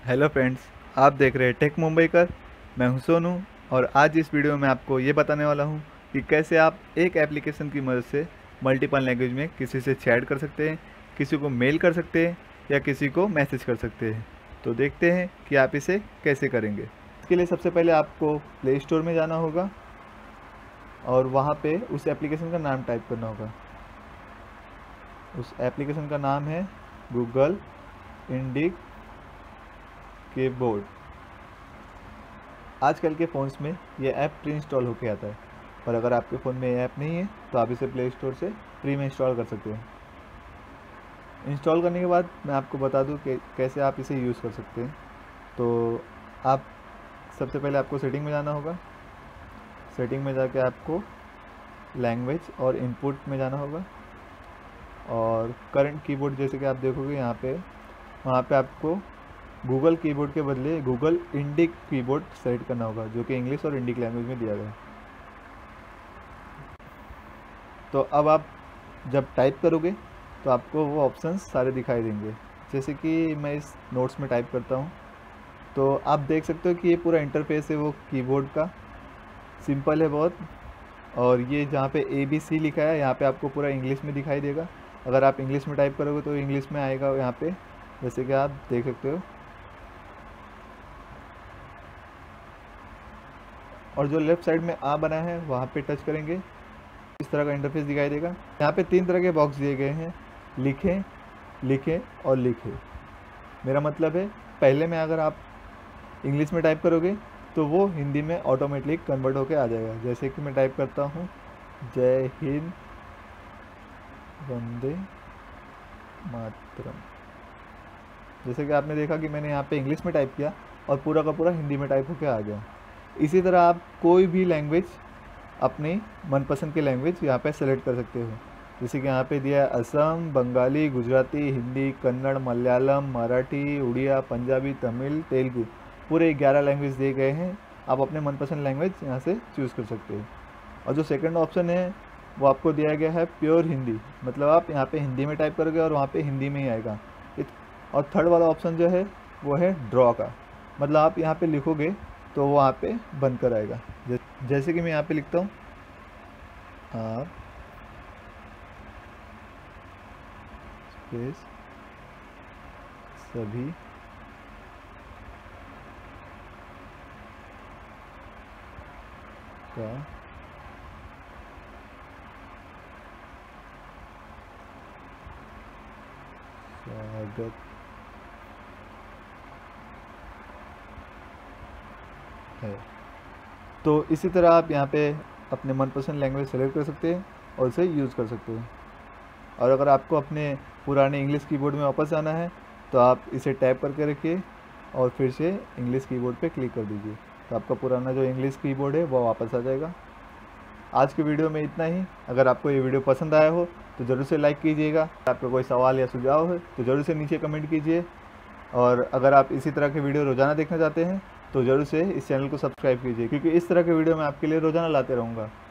Hello friends, आप देख रहे हैं टेक मुंबई कर। मैं हूं सोनू और आज इस वीडियो में आपको ये बताने वाला हूं कि कैसे आप एक एप्लीकेशन की मदद से मल्टीपल लैंग्वेज में किसी से चैट कर सकते हैं, किसी को मेल कर सकते हैं या किसी को मैसेज कर सकते हैं। तो देखते हैं कि आप इसे कैसे करेंगे। इसके लिए सबसे पहले आपको प्ले स्टोर में जाना होगा और वहाँ पे उस एप्लीकेशन का नाम टाइप करना होगा। उस एप्लीकेशन का नाम है गूगल इंडिक कीबोर्ड। आजकल के फ़ोन्स में ये ऐप प्री इंस्टॉल होके आता है, पर अगर आपके फ़ोन में ये ऐप नहीं है तो आप इसे प्ले स्टोर से फ्री में इंस्टॉल कर सकते हैं। इंस्टॉल करने के बाद मैं आपको बता दूं कि कैसे आप इसे यूज़ कर सकते हैं। तो आप सबसे पहले आपको सेटिंग में जाना होगा। सेटिंग में जाके आपको लैंग्वेज और इनपुट में जाना होगा और करंट कीबोर्ड जैसे कि आप देखोगे यहाँ पे, वहाँ पे आपको गूगल कीबोर्ड के बदले गूगल इंडिक कीबोर्ड सेलेक्ट करना होगा, जो कि इंग्लिश और इंडिक लैंग्वेज में दिया गया है। तो अब आप जब टाइप करोगे तो आपको वो ऑप्शंस सारे दिखाई देंगे। जैसे कि मैं इस नोट्स में टाइप करता हूँ तो आप देख सकते हो कि ये पूरा इंटरफेस है वो कीबोर्ड का, सिंपल है बहुत। और ये जहाँ पे ABC लिखा है यहाँ पे आपको पूरा इंग्लिश में दिखाई देगा। अगर आप इंग्लिश में टाइप करोगे तो इंग्लिश में आएगा यहाँ पे, जैसे कि आप देख सकते हो। और जो लेफ्ट साइड में आ बना है वहाँ पे टच करेंगे, इस तरह का इंटरफेस दिखाई देगा। यहाँ पे 3 तरह के बॉक्स दिए गए हैं, लिखें, लिखें और लिखें। मेरा मतलब है पहले में अगर आप इंग्लिश में टाइप करोगे तो वो हिंदी में ऑटोमेटिक कन्वर्ट होके आ जाएगा। जैसे कि मैं टाइप करता हूँ जय हिंद वंदे मातरम। जैसे कि आपने देखा कि मैंने यहाँ पे इंग्लिश में टाइप किया और पूरा का पूरा हिंदी में टाइप होके आ गया। इसी तरह आप कोई भी लैंग्वेज, अपनी मनपसंद की लैंग्वेज यहाँ पे सेलेक्ट कर सकते हो। जैसे कि यहाँ पे दिया है असम, बंगाली, गुजराती, हिंदी, कन्नड़, मलयालम, मराठी, उड़िया, पंजाबी, तमिल, तेलुगु, पूरे 11 लैंग्वेज दिए गए हैं। आप अपने मनपसंद लैंग्वेज यहाँ से चूज़ कर सकते हो। और जो सेकंड ऑप्शन है वो आपको दिया गया है प्योर हिंदी, मतलब आप यहाँ पे हिंदी में टाइप करोगे और वहाँ पे हिंदी में ही आएगा। और थर्ड वाला ऑप्शन जो है वो है ड्रॉ का, मतलब आप यहाँ पे लिखोगे तो वो वहाँ पे बन कर आएगा। जैसे कि मैं यहाँ पे लिखता हूँ आप स्पेस सभी का स्वागत है। तो इसी तरह आप यहाँ पे अपने मनपसंद लैंग्वेज सेलेक्ट कर सकते हैं और उसे यूज़ कर सकते हैं। और अगर आपको अपने पुराने इंग्लिश कीबोर्ड में वापस जाना है तो आप इसे टैप करके रखिए और फिर से इंग्लिश कीबोर्ड पे क्लिक कर दीजिए, तो आपका पुराना जो इंग्लिश कीबोर्ड है वो वापस आ जाएगा। आज की वीडियो में इतना ही। अगर आपको ये वीडियो पसंद आया हो तो ज़रूर से लाइक कीजिएगा। आपका कोई सवाल या सुझाव है तो ज़रूर से नीचे कमेंट कीजिए। और अगर आप इसी तरह के वीडियो रोज़ाना देखना चाहते हैं तो ज़रूर से इस चैनल को सब्सक्राइब कीजिए, क्योंकि इस तरह के वीडियो मैं आपके लिए रोज़ाना लाते रहूँगा।